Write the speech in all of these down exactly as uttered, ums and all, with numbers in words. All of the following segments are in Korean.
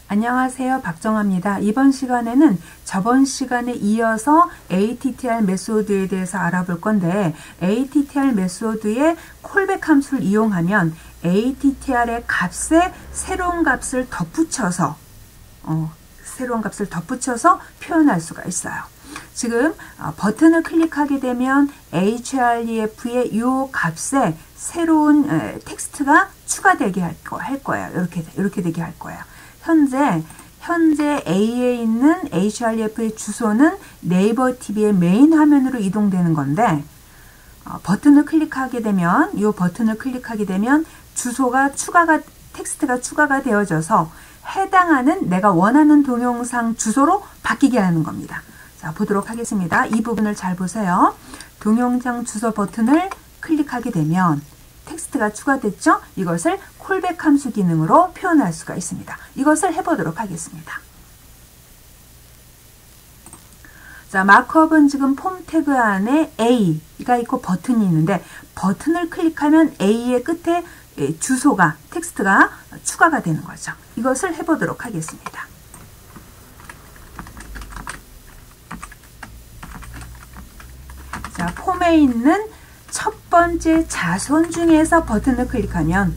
안녕하세요. 박정아입니다. 이번 시간에는 저번 시간에 이어서 에이티티알 메소드에 대해서 알아볼 건데, 에이티티알 메소드의 콜백 함수를 이용하면 에이티티알의 값에 새로운 값을 덧붙여서 어, 새로운 값을 덧붙여서 표현할 수가 있어요. 지금 어, 버튼을 클릭하게 되면 에이치알이에프의 이 값에 새로운 에, 텍스트가 추가되게 할, 거, 할 거예요. 이렇게 이렇게 되게 할 거예요. 현재 현재 A에 있는 에이치알이에프의 주소는 네이버 티비의 메인 화면으로 이동되는 건데, 어, 버튼을 클릭하게 되면 이 버튼을 클릭하게 되면 주소가 추가가 텍스트가 추가가 되어져서 해당하는 내가 원하는 동영상 주소로 바뀌게 하는 겁니다. 자, 보도록 하겠습니다. 이 부분을 잘 보세요. 동영상 주소 버튼을 클릭하게 되면 텍스트가 추가됐죠? 이것을 콜백 함수 기능으로 표현할 수가 있습니다. 이것을 해보도록 하겠습니다. 자, 마크업은 지금 폼 태그 안에 A가 있고 버튼이 있는데, 버튼을 클릭하면 A의 끝에 주소가, 텍스트가 추가가 되는 거죠. 이것을 해보도록 하겠습니다. 자, 폼에 있는 첫 번째 자손 중에서 버튼을 클릭하면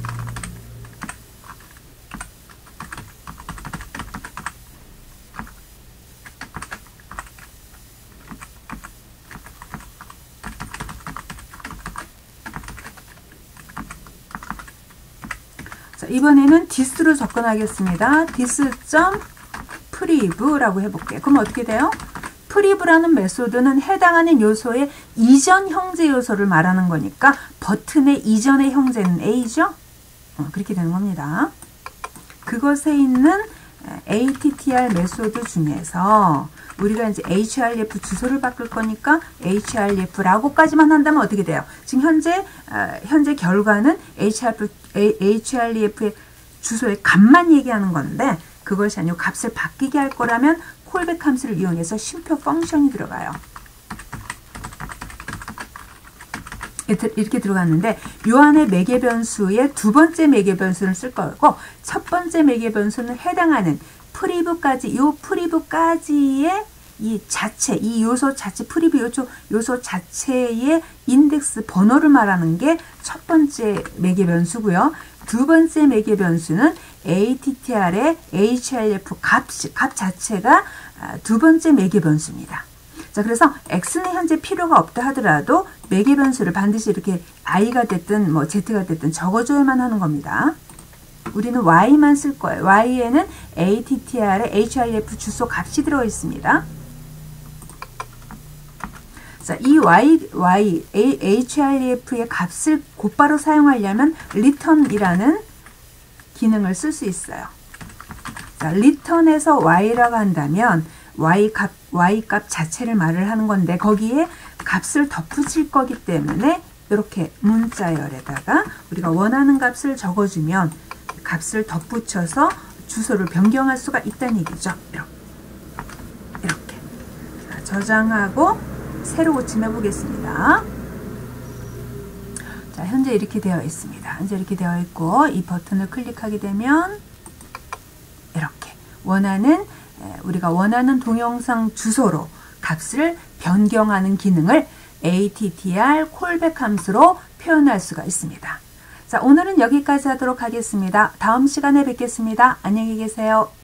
자, 이번에는 this로 접근하겠습니다. this.prev라고 해볼게요. 그럼 어떻게 돼요? 프리브라는 메소드는 해당하는 요소의 이전 형제 요소를 말하는 거니까 버튼의 이전의 형제는 A죠? 어, 그렇게 되는 겁니다. 그것에 있는 에이티티알 메소드 중에서 우리가 이제 에이치알이에프 주소를 바꿀 거니까 에이치알이에프라고까지만 한다면 어떻게 돼요? 지금 현재 어, 현재 결과는 에이치알이에프의 주소의 값만 얘기하는 건데, 그것이 아니고 값을 바뀌게 할 거라면 콜백 함수를 이용해서 쉼표 펑션이 들어가요. 이렇게 들어갔는데, 요 안에 매개 변수의 두 번째 매개 변수를 쓸 거고, 첫 번째 매개 변수는 해당하는 프리브까지, 요 프리브까지의 이 자체, 이 요소 자체, 프리브 요소, 요소 자체의 인덱스 번호를 말하는 게 첫 번째 매개 변수고요. 두 번째 매개 변수는 에이티티알의 에이치알이에프 값, 값 자체가 두 번째 매개 변수입니다. 자, 그래서 x는 현재 필요가 없다 하더라도 매개 변수를 반드시 이렇게 i가 됐든 뭐 z가 됐든 적어줘야만 하는 겁니다. 우리는 y만 쓸 거예요. y에는 에이티티알의 에이치알이에프 주소 값이 들어 있습니다. 자, 이 y, y, 에이치알이에프의 값을 곧바로 사용하려면 return이라는 기능을 쓸 수 있어요. 자, return에서 y라고 한다면 y 값, y 값 자체를 말을 하는 건데, 거기에 값을 덧붙일 거기 때문에 이렇게 문자열에다가 우리가 원하는 값을 적어주면 값을 덧붙여서 주소를 변경할 수가 있다는 얘기죠. 이렇게. 이렇게. 자, 저장하고 새로 고침해 보겠습니다. 자, 현재 이렇게 되어 있습니다. 현재 이렇게 되어 있고, 이 버튼을 클릭하게 되면 이렇게 원하는, 우리가 원하는 동영상 주소로 값을 변경하는 기능을 에이티티알 콜백 함수로 표현할 수가 있습니다. 자, 오늘은 여기까지 하도록 하겠습니다. 다음 시간에 뵙겠습니다. 안녕히 계세요.